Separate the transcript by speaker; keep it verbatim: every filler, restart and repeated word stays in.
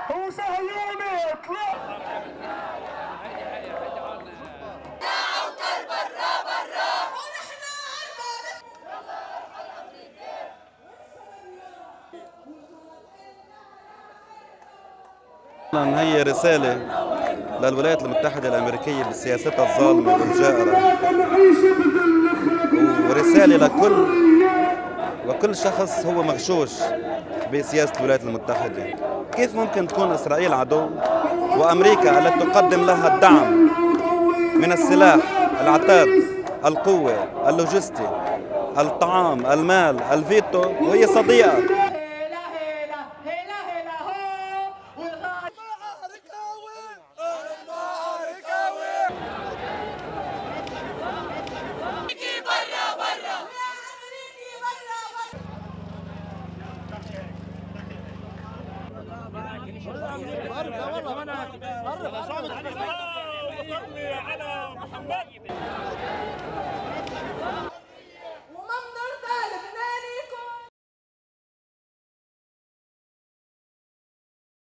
Speaker 1: هو صهيوني اطلع.
Speaker 2: هي رسالة للولايات المتحدة الأمريكية بسياستها الظالمة والجائرة، ورسالة لكل وكل شخص هو مغشوش بسياسة الولايات المتحدة. كيف ممكن تكون إسرائيل عدو وأمريكا التي تقدم لها الدعم من السلاح، العتاد، القوة، اللوجستي، الطعام، المال، الفيتو، وهي صديقة؟
Speaker 3: والله والله